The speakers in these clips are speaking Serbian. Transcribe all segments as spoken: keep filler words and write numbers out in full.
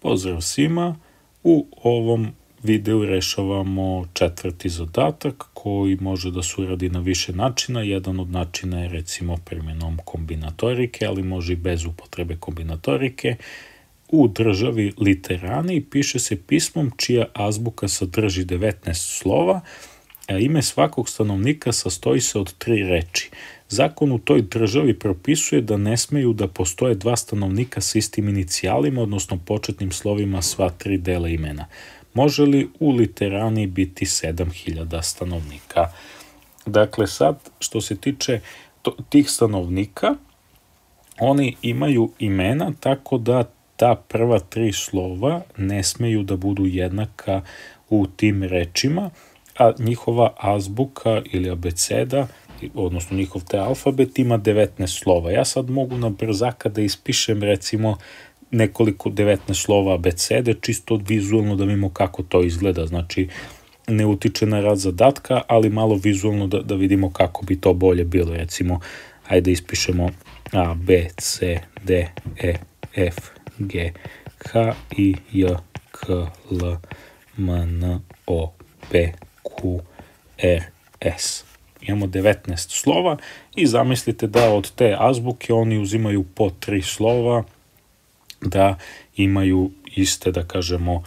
Pozdrav svima, u ovom videu rešavamo četvrti zadatak koji može da se uradi na više načina. Jedan od načina je recimo primjenom kombinatorike, ali može i bez upotrebe kombinatorike. U državi Literani piše se pismom čija azbuka sadrži devetnaest slova, a ime svakog stanovnika sastoji se od tri reči. Zakon u toj državi propisuje da ne smeju da postoje dva stanovnika s istim inicijalima, odnosno početnim slovima sva tri dela imena. Može li u Literani biti sedam hiljada stanovnika? Dakle, sad, što se tiče tih stanovnika, oni imaju imena tako da ta prva tri slova ne smeju da budu jednaka u tim rečima, a njihova azbuka ili abeceda, odnosno njihov te alfabet, ima devetnaest slova. Ja sad mogu na brzaka da ispišem recimo nekoliko devetnaest slova abecede, čisto vizualno da vidimo kako to izgleda. Znači, ne utiče na rad zadatka, ali malo vizualno da, da vidimo kako bi to bolje bilo. Recimo, ajde ispišemo A, B, C, D, E, F, G, H, I, J, K, L, M, N, O, P, Q, R, S. Imamo devetnaest slova i zamislite da od te azbuke oni uzimaju po tri slova, da imaju iste, da kažemo,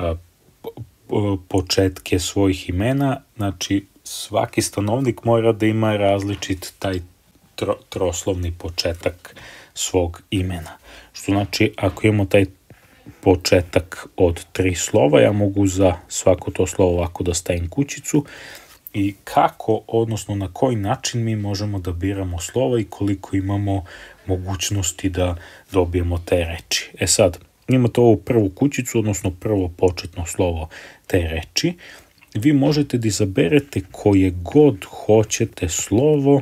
početke svojih imena. Znači, svaki stanovnik mora da ima različit taj tro, troslovni početak svog imena. Što znači, ako imamo taj početak od tri slova, ja mogu za svako to slovo ovako da stavim kućicu. I kako, odnosno na koji način mi možemo da biramo slova i koliko imamo mogućnosti da dobijemo te reči. E sad, imate ovu prvu kućicu, odnosno prvo početno slovo te reči. Vi možete da izaberete koje god hoćete slovo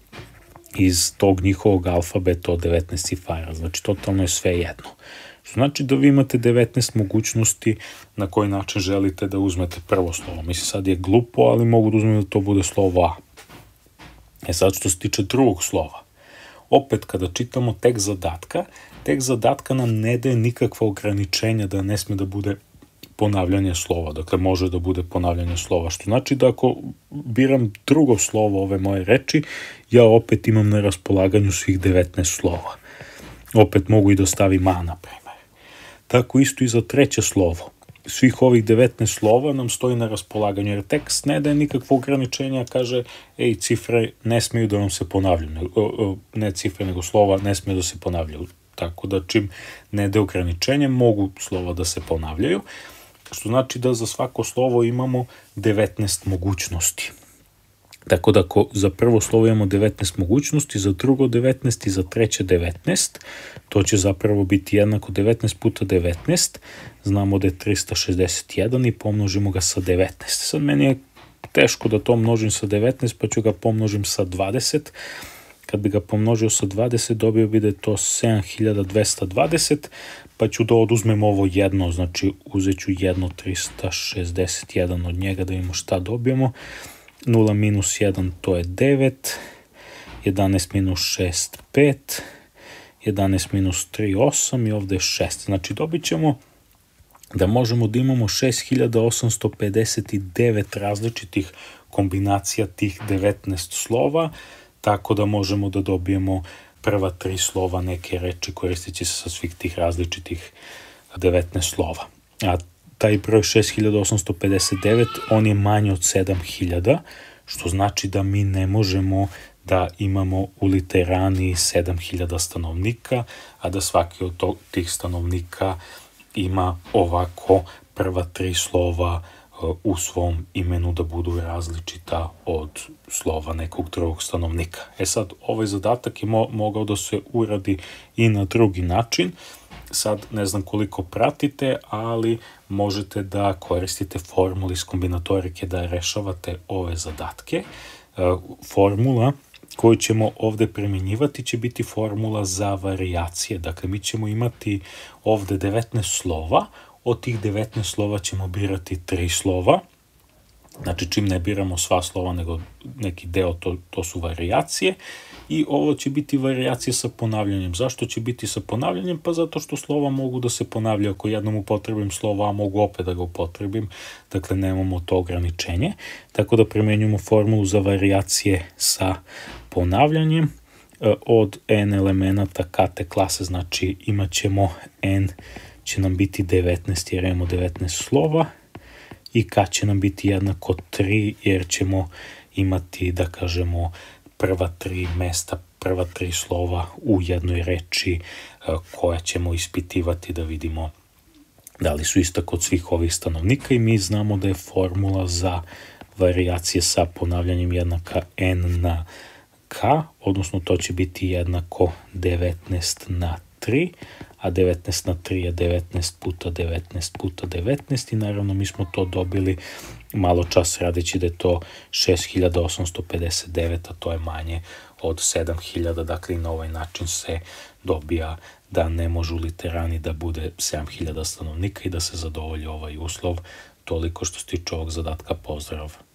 iz tog njihovog alfabeta od devetnaest cifara. Znači, totalno je sve jedno. Znači da vi imate devetnaest mogućnosti na koji način želite da uzmete prvo slovo. Mislim, sad je glupo, ali mogu da uzmem da to bude slovo A. E sad, što se tiče drugog slova. Opet, kada čitamo tekst zadatka, tekst zadatka nam ne daje nikakva ograničenja da ne sme da bude ponavljanje slova. Dakle, može da bude ponavljanje slova. Što znači da ako biram drugo slovo ove moje reči, ja opet imam na raspolaganju svih devetnaest slova. Opet mogu i da stavim A, na primer. Tako isto i za treće slovo. Svih ovih devetnaest slova nam stoji na raspolaganju, jer tekst ne daje nikakvo ograničenja, kaže, ej, cifre ne smeju da nam se ponavljaju, ne cifre, nego slova ne smeju da se ponavljaju. Tako da čim ne daje ograničenje, mogu slova da se ponavljaju, što znači da za svako slovo imamo devetnaest mogućnosti. Tako da ako za prvo slovo imamo devetnaest mogućnosti, za drugo devetnaest i za treće devetnaest, to će zapravo biti jednako devetnaest puta devetnaest, znamo da je trista šezdeset jedan i pomnožimo ga sa devetnaest. Sad meni je teško da to množim sa devetnaest, pa ću ga pomnožim sa dvadeset. Kad bi ga pomnožio sa dvadeset, dobio bi da je to sedam hiljada dvesta dvadeset, pa ću da oduzmem ovo jedno, znači uzet ću jedno trista šezdeset jedan od njega da vidimo šta dobijemo. nula minus jedan to je devet, jedanaest minus šest pet, jedanaest minus tri osam i ovde je šest. Znači dobit ćemo da možemo da imamo šest hiljada osamsto pedeset devet različitih kombinacija tih devetnaest slova, tako da možemo da dobijemo prva tri slova neke reči koristeći se sa svih tih različitih devetnaest slova. A taj broj šest hiljada osamsto pedeset devet, on je manji od sedam hiljada, što znači da mi ne možemo da imamo u Literani sedam hiljada stanovnika, a da svaki od tih stanovnika ima ovako prva tri slova u svom imenu da budu različita od slova nekog drugog stanovnika. E sad, ovaj zadatak je mo mogao da se uradi i na drugi način. Sad ne znam koliko pratite, ali možete da koristite formulu iz kombinatorike da rešavate ove zadatke. Formula koju ćemo ovde primjenjivati će biti formula za varijacije. Dakle, mi ćemo imati ovde devetnaest slova, od tih devetnaest slova ćemo birati tri slova Znači, čim ne biramo sva slova, nego neki deo, to, to su varijacije. I ovo će biti varijacije sa ponavljanjem. Zašto će biti sa ponavljanjem? Pa zato što slova mogu da se ponavljaju. Ako jednom upotrebim slovo A, mogu opet da ga upotrebim. Dakle, nemamo to ograničenje. Tako da primenjujemo formulu za varijacije sa ponavljanjem. Od n elemenata k-te klase, znači imat ćemo n će nam biti devetnaest jer imamo devetnaest slova i k će nam biti jednako tri jer ćemo imati, da kažemo, prva tri mesta, prva tri slova u jednoj reči koja ćemo ispitivati da vidimo da li su ista kod svih ovih stanovnika i mi znamo da je formula za varijacije sa ponavljanjem jednaka n na k, odnosno to će biti jednako devetnaest na tri, a devetnaest na tri je devetnaest puta devetnaest puta devetnaest i naravno mi smo to dobili malo čas radeći da je to šest hiljada osamsto pedeset devet, a to je manje od sedam hiljada, dakle i na ovaj način se dobija da ne može u literani da bude sedam hiljada stanovnika i da se zadovolji ovaj uslov. Toliko što se tiče ovog zadatka, pozdrav.